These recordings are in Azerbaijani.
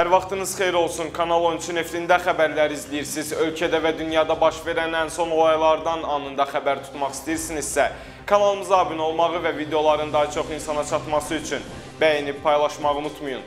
Hər vaxtınız xeyir olsun. Kanal 13 Nefrində xəbərlər izləyirsiniz. Ölkədə və dünyada baş verən ən son olaylardan anında xəbər tutmaq istəyirsinizsə, kanalımıza abunə olmağı və videoların daha çox insana çatması üçün bəyənib paylaşmağı unutmayın.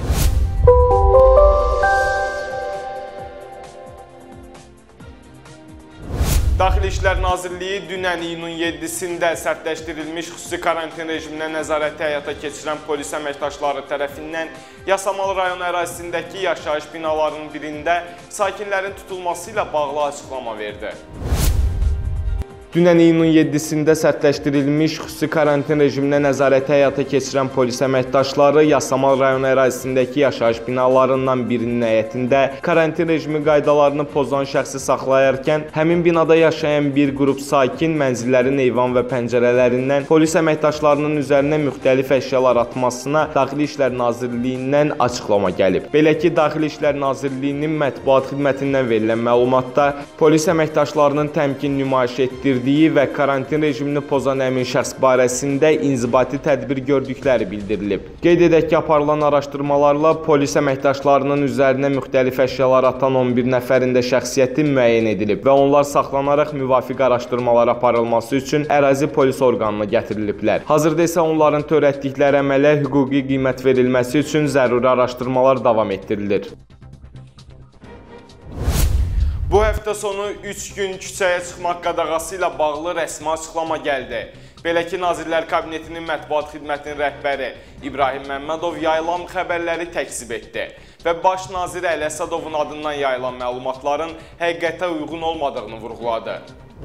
Daxili İşlər Nazirliyi dünən iyunun 7-sində sərtləşdirilmiş xüsusi karantin rejiminə nəzarəti həyata keçirən polis əməkdaşları tərəfindən Yasamal rayon ərazisindəki yaşayış binalarının birində sakinlərin tutulması ilə bağlı açıqlama verdi. Dünən iyunun 7-sində sərtləşdirilmiş xüsusi karantin rejiminə nəzarəti həyata keçirən polis əməkdaşları Yasamal rayon ərazisindəki yaşayış binalarından birinin həyətində karantin rejimi qaydalarını pozan şəxsi saxlayarkən, həmin binada yaşayan bir qrup sakin mənzillərin eyvan və pəncərələrindən polis əməkdaşlarının üzərinə müxtəlif əşyalar atmasına Daxili İşlər Nazirliyindən açıqlama gəlib. Belə ki, Daxili İşlər Nazirliyinin mətbuat xidmətindən verilən məlumatda polis əməkdaşlarının təmkin nümayiş etdirdiyi və karantin rejimini pozan həmin şəxs barəsində inzibati tədbir gördükləri bildirilib. Qeyd edək ki, aparılan araşdırmalarla polis əməkdaşlarının üzərinə müxtəlif əşyalar atan 11 nəfərin də şəxsiyyəti müəyyən edilib və onlar saxlanaraq müvafiq araşdırmalar aparılması üçün ərazi polis orqanına gətiriliblər. Hazırda isə onların törətdikləri əmələ hüquqi qiymət verilməsi üçün zəruri araşdırmalar davam etdirilir. Bu həftə sonu 3 gün küçəyə çıxmaq qadağası ilə bağlı rəsmi açıqlama gəldi. Belə ki, Nazirlər Kabinetinin mətbuat xidmətinin rəhbəri İbrahim Məmmədov yayılan xəbərləri təkzib etdi və Baş Nazir Əli Əsədovun adından yayılan məlumatların həqiqətə uyğun olmadığını vurğuladı.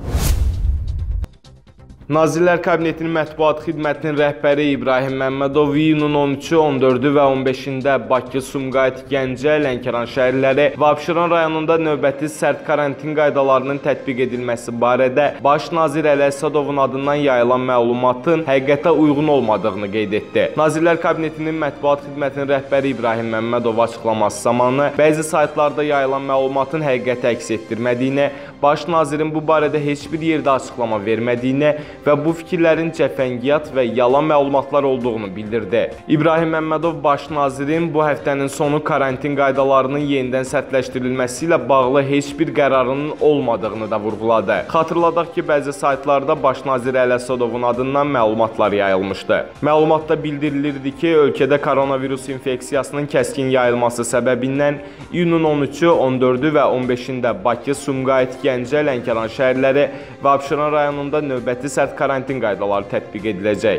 Nazirlər Kabinetinin mətbuat xidmətinin rəhbəri İbrahim Məmmədov iyunun 13-ü, 14-ü və 15-də Bakı, Sumqayıt, Gəncə, Lənkəran şəhərləri və Abşeron rayonunda növbəti sərt karantin qaydalarının tətbiq edilməsi barədə Baş Nazir Əli Əsədovun adından yayılan məlumatın həqiqətə uyğun olmadığını qeyd etdi. Nazirlər Kabinetinin mətbuat xidmətinin rəhbəri İbrahim Məmmədov açıqlaması zamanı bəzi saytlarda yayılan məlumatın həqiqəti əks etdirmədiyini, Baş Nazirin bu barədə heç bir yerdə açıqlama vermədiyini və bu fikirlərin cəfəngiyyat və yalan məlumatlar olduğunu bildirdi. İbrahim Məmmədov Baş Nazirin bu həftənin sonu karantin qaydalarının yenidən sərtləşdirilməsi ilə bağlı heç bir qərarının olmadığını da vurğuladı. Xatırladaq ki, bəzi saytlarda Baş Nazir Əli Əsədovun adından məlumatlar yayılmışdı. Məlumatda bildirilirdi ki, ölkədə koronavirus infeksiyasının kəskin yayılması səbəbindən iyunun 13-ü, 14-ü və 15-də Bakı, Sumqayıt, Gəncə, Lənkəran şəhərləri və Abşeron rayonunda növbəti sərt karantin qaydaları tətbiq ediləcək.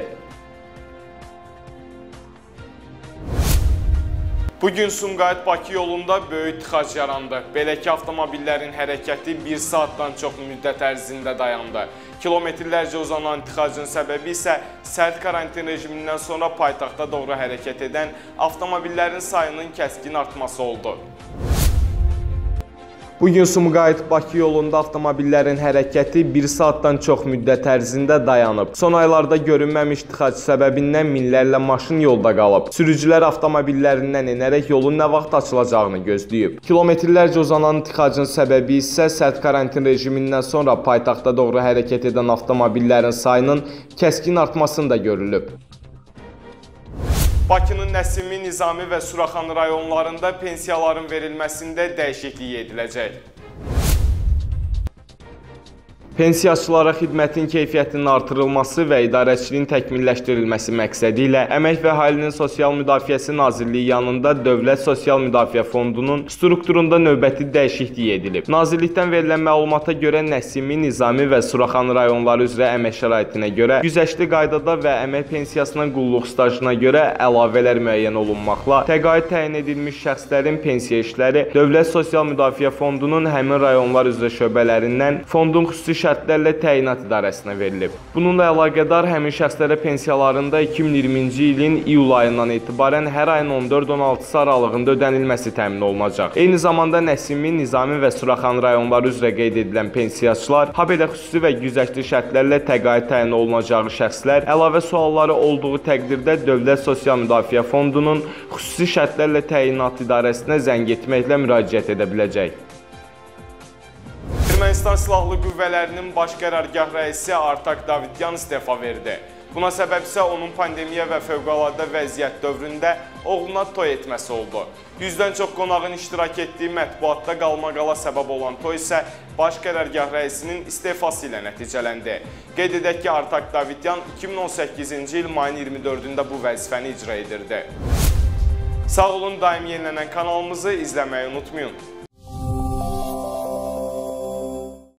Bugün Sumqayıt-Bakı yolunda böyük tıxac yarandı. Belə ki, avtomobillərin hərəkəti 1 saatdan çox müddət ərzində dayandı. Kilometrlərcə uzanan tıxacın səbəbi isə sərt karantin rejimindən sonra paytaxta doğru hərəkət edən avtomobillərin sayının kəskin artması oldu. Bugün Sumqayıt-Bakı yolunda avtomobillərin hərəkəti 1 saatdan çox müddət ərzində dayanıb. Son aylarda görünməmiş tıxac səbəbindən minlərlə maşın yolda qalıb. Sürücülər avtomobillərindən enərək yolun nə vaxt açılacağını gözləyib. Kilometrlərcə uzanan tıxacın səbəbi isə sərt karantin rejimindən sonra paytaxta doğru hərəkət edən avtomobillərin sayının kəskin artmasında görülüb. Bakının Nəsimi, Nizami və Suraxan rayonlarında pensiyaların verilməsində dəyişiklik ediləcək. Pensiyaçılara xidmətin keyfiyyətinin artırılması və idarəçiliyin təkmilləşdirilməsi məqsədi ilə Əmək və Əhalinin Sosial Müdafiəsi Nazirliyi yanında Dövlət Sosial Müdafiə Fondunun strukturunda növbəti dəyişiklik edilib. Nazirlikdən verilən məlumata görə Nəsimi, Nizami və Suraxan rayonları üzrə əmək şəraitinə görə güzəştli qaydada və əmək pensiyasına qulluq stajına görə əlavələr müəyyən olunmaqla təqaüd təyin edilmiş şəxslərin pensiya işləri Dövlət Sosial Müdafiə Fondunun həmin rayonlar üzrə şöbələrindən fondun xüsusi şərtlərlə təyinat idarəsinə verilib. Bununla əlaqədar həmin şəxslərə pensiyalarında 2020-ci ilin iyul ayından etibarən hər ayın 14-16 aralığında ödənilməsi təmin olunacaq. Eyni zamanda Nəsimi, Nizami və Suraxan rayonları üzrə qeyd edilən pensiyaçılar, habelə xüsusi və güzəştli şərtlərlə təqaüd təyin olunacağı şəxslər əlavə sualları olduğu təqdirdə Dövlət Sosial Müdafiə Fondunun xüsusi şərtlərlə təyinat idarəsinə zəng etməklə müraciət edə biləcək. Ermənistan Silahlı Qüvvələrinin baş qərargah rəisi Artak Davudyan istefa verdi. Buna səbəb isə onun pandemiya və fövqəladə vəziyyət dövründə oğluna toy etməsi oldu. 100-dən çox qonağın iştirak etdiyi mətbuatda qalmaqala səbəb olan toy isə baş qərargah rəisinin istefası ilə nəticələndi. Qeyd edək ki, Artak Davudyan 2018-ci il mayın 24-də bu vəzifəni icra edirdi. Sağ olun, daim yenilənən kanalımızı izləməyi unutmayın.